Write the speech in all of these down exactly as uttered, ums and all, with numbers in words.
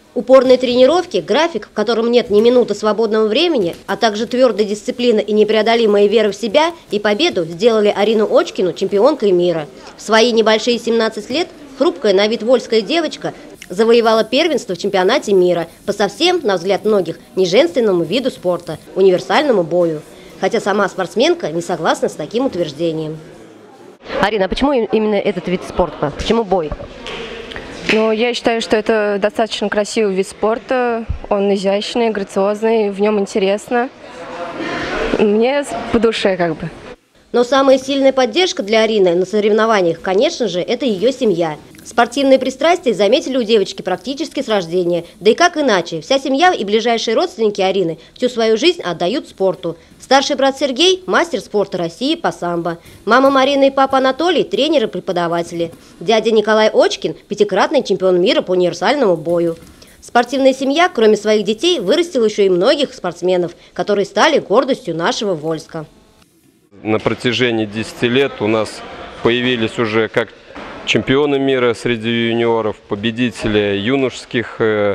Упорные тренировки, график, в котором нет ни минуты свободного времени, а также твердая дисциплина и непреодолимая вера в себя и победу сделали Арину Очкину чемпионкой мира. В свои небольшие семнадцать лет хрупкая на вид вольская девочка завоевала первенство в чемпионате мира по совсем, на взгляд многих, неженственному виду спорта – универсальному бою. Хотя сама спортсменка не согласна с таким утверждением. Арина, а почему именно этот вид спорта? Почему бой? Ну, я считаю, что это достаточно красивый вид спорта. Он изящный, грациозный, в нем интересно. Мне по душе как бы. Но самая сильная поддержка для Арины на соревнованиях, конечно же, это ее семья. Спортивные пристрастия заметили у девочки практически с рождения. Да и как иначе? Вся семья и ближайшие родственники Арины всю свою жизнь отдают спорту. Старший брат Сергей – мастер спорта России по самбо. Мама Марина и папа Анатолий – тренеры-преподаватели. Дядя Николай Очкин – пятикратный чемпион мира по универсальному бою. Спортивная семья, кроме своих детей, вырастила еще и многих спортсменов, которые стали гордостью нашего Вольска. На протяжении десяти лет у нас появились уже как чемпионы мира среди юниоров, победители юношеских э,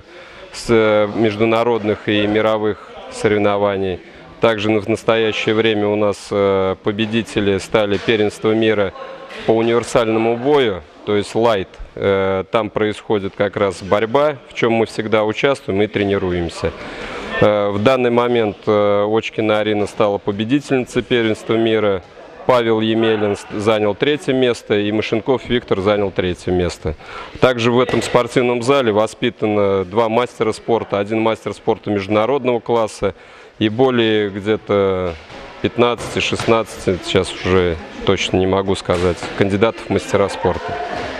с международных и мировых соревнований. Также в настоящее время у нас э, победители стали первенства мира по универсальному бою, то есть лайт. Э, там происходит как раз борьба, в чем мы всегда участвуем и тренируемся. Э, в данный момент э, Очкина Арина стала победительницей первенства мира. Павел Емелин занял третье место, и Машенков Виктор занял третье место. Также в этом спортивном зале воспитано два мастера спорта, один мастер спорта международного класса и более где-то пятнадцати-шестнадцати, сейчас уже точно не могу сказать, кандидатов в мастера спорта.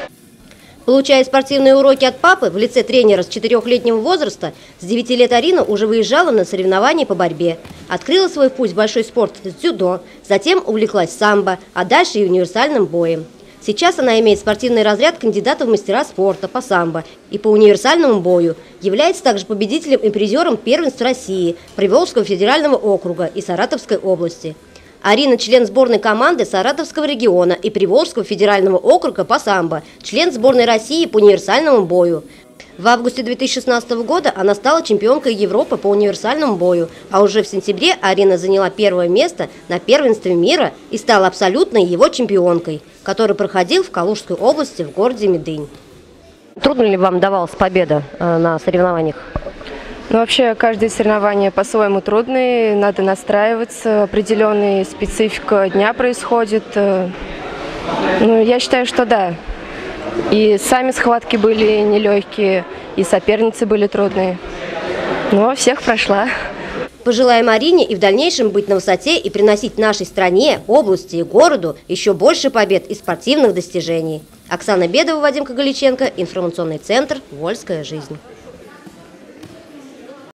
Получая спортивные уроки от папы в лице тренера с четырехлетнего возраста, с девяти лет Арина уже выезжала на соревнования по борьбе. Открыла свой путь в большой спорт с дзюдо, затем увлеклась самбо, а дальше и универсальным боем. Сейчас она имеет спортивный разряд кандидата в мастера спорта по самбо и по универсальному бою. Является также победителем и призером первенств России, Приволжского федерального округа и Саратовской области. Арина – член сборной команды Саратовского региона и Приволжского федерального округа по самбо, член сборной России по универсальному бою. В августе две тысячи шестнадцатого года она стала чемпионкой Европы по универсальному бою, а уже в сентябре Арина заняла первое место на первенстве мира и стала абсолютной его чемпионкой, который проходил в Калужской области в городе Медынь. Трудно ли вам давалась победа на соревнованиях? Ну, вообще, каждое соревнование по-своему трудное, надо настраиваться, определенная специфика дня происходит. Ну, я считаю, что да. И сами схватки были нелегкие, и соперницы были трудные. Но всех прошла. Пожелаем Арине и в дальнейшем быть на высоте и приносить нашей стране, области и городу еще больше побед и спортивных достижений. Оксана Бедова, Вадим Когаличенко, информационный центр «Вольская жизнь».